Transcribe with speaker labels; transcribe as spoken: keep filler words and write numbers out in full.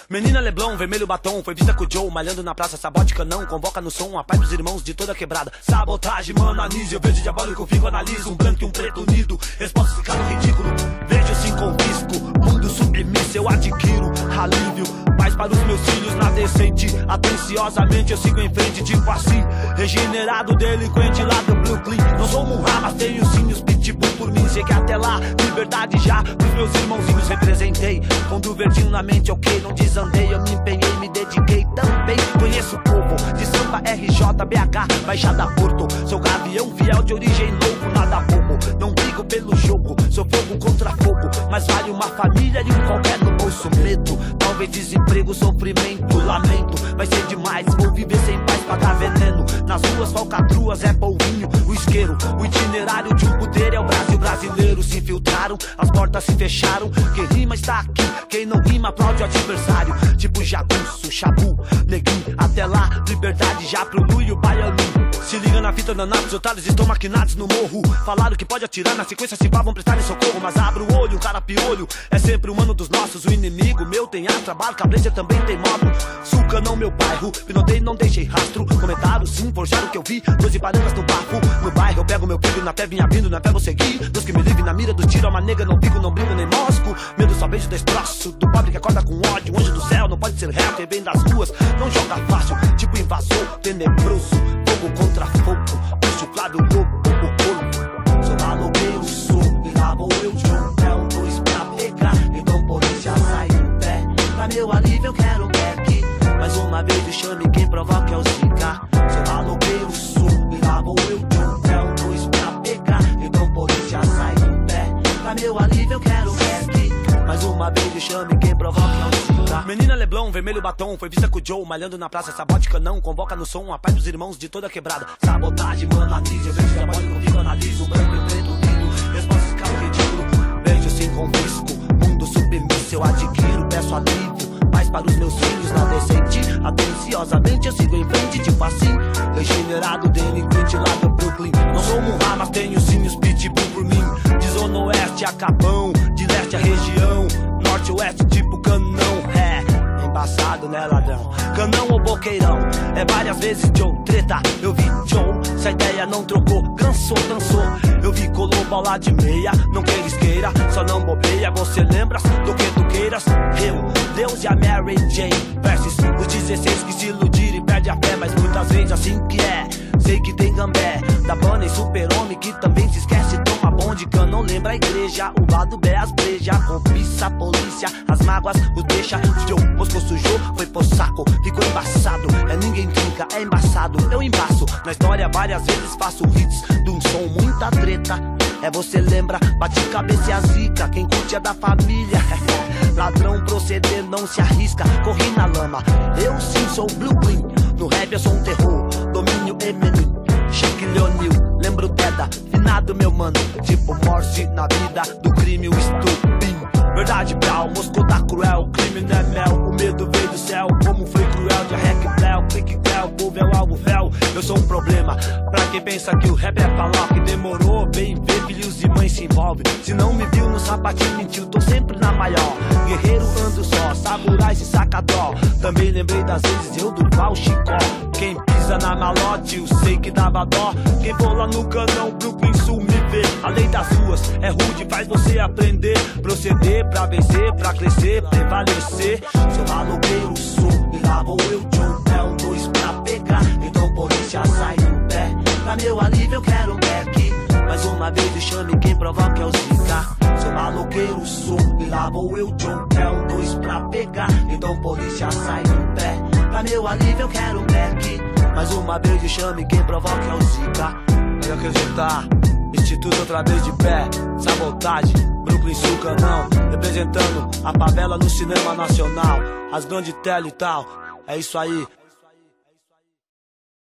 Speaker 1: Menina Leblon, vermelho batom, foi vista com o Joe, malhando na praça, sabote canão, convoca no som a paz dos irmãos de toda quebrada. Sabotagem, mano, anise, eu vejo diabólico, fico, analiso, um branco e um preto unido, respostas ficaram ridículo, vejo assim confisco, mundo submisso, eu adquiro alívio, paz para os meus filhos na decente, atenciosamente eu sigo em frente, tipo assim, regenerado, delinquente lá do Brooklyn, não sou Murra, mas tenho sim os pitbull por mim, sei que até lá, liberdade já, pros meus irmãozinhos representei, fundo verdinho na mente, ok, não desandei, eu me empenhei, me dediquei também, conheço o povo, de Sampa, R J, B H, Baixada Porto, sou gavião fiel de origem louco, nada bobo, não brigo pelo jogo, sou fogo contra fogo, mas vale uma família e um qualquer no bolso, medo, talvez desemprego, sofrimento, lamento, vai ser demais, vou viver sem paz, pagar veneno, nas ruas falcatruas é polvinho, o isqueiro, o itinerário de um poder é o Brasil brasileiro, se infiltraram, as portas se fecharam, quem rima está aqui, quem não rima aplaude o adversário, tipo jagunço, chabu, neguinho, até lá, liberdade já pro Lu e o baianinho. Se liga na fita danados, otários estão maquinados no morro, falaram que pode atirar, na sequência se pá vão prestar socorro, mas abre o olho, um cara piolho, é sempre o mano dos nossos, o inimigo meu tem ar, trabalho, cabreja também tem modo, suca não meu bairro, pinotei não deixei rastro, comentaram sim, forjaram o que eu vi, doze parangas no bafo, no bairro eu pego meu filho, na pé vinha vindo, na pé vou seguir, Deus que me livre na mira do tiro, uma nega não pico, não brinco nem mosco, medo só beijo destroço, do pobre que acorda com ódio, anjo do céu, não pode ser réu, quem vem das ruas, não joga fácil, tipo invasor, tenebroso, fogo contra fogo, bicho claro, lobo, o corpo, sou maloqueiro, sou, e lá vou eu, John, é um dois pra pegar, então por isso já sai do pé, pra meu alívio eu quero back, mais uma vez me chame, quem provoca é o Zika, sou maloqueiro, sou, e lá vou eu, John, é um dois pra pegar, então por isso já sai do pé, pra meu alívio eu quero back, mais uma vez me chame, quem provoca é o Zika. Menina Leblon, vermelho batom, foi vista com o Joe, malhando na praça, sabote canão, convoca no som a paz dos irmãos de toda quebrada. Sabotagem, mano, anise, eu vejo diabólico, fico, analiso, branco e preto unido, respostas ficaram ridículo, vejo sem confisco, mundo submisso, eu adquiro, peço alívio, paz para os meus filhos na decente, atenciosamente eu sigo em frente, tipo assim, regenerado, delinquente lá do Brooklyn, não sou Murra, mas tenho sim os pitbull por mim, de zona oeste a Capão, de leste a região, norte oeste tipo canão, é, embaçado né ladrão, canão ou boqueirão, é várias vezes Joe, treta, eu vi Joe, se a ideia não trocou, cansou, dançou, eu vi colou bola de meia, não queres queira, só não bobeia, você lembra do que tu queiras, eu, Deus e a Mary Jane, versus os dezesseis que se iludiram e perde a fé, mas muitas vezes assim que é, sei que tem gambé, da banda e super-homem que também se esquece, toma bonde, não lembra a igreja, o lado B, as breja, cobiça, polícia, as mágoas, os deixa, Joe, moscou sujou, foi pro saco, ficou embaçado, é ninguém trinca, é embaçado, eu embaço, na história várias vezes faço hits, de um som muita treta, é você lembra, bate cabeça e a zica, quem curte é da família, ladrão proceder não se arrisca, corri na lama, eu sim sou Brooklyn, no rap eu sou um terror, domínio Eminem, Shaquille O'Neal, lembro Teda, finado meu mano, tipo Morse na vida do crime, o estupim, verdade brau, Moscou tá cruel, crime não é mel, o medo veio do céu, como foi cruel, de rec bléu, clique bléu, povo é o alvo véu, eu sou um problema, pra quem pensa que o rap é falar, que demorou, bem ver, filhos e mães se envolvem, se não me viu no sapatinho mentiu, tô sempre na maior, guerreiro ando só, samurai se saca dó, também lembrei das vezes eu do pau chicó, quem pisa na malote, eu sei que dava dó, quem for lá no canão, Brooklyn Sul me vê, a lei das ruas é rude, faz você aprender, proceder pra vencer, pra crescer, prevalecer, sou maloqueiro, sou, e lá vou eu, John, é um dois pra pegar, então por isso já sai do pé, pra meu alívio eu quero back, mais uma vez me chame, quem provoca é o Zika, sou maloqueiro, sou, e lá vou eu, John, é um dois pra pegar, então por isso já sai do pé, pra meu alívio eu quero back, mais uma vez me chame, quem provoca é o Zika, pode acreditar, Instituto outra vez de pé, sabotagem, Brooklyn Sul canão, representando a favela no cinema nacional, as grandes tela e tal, é isso aí.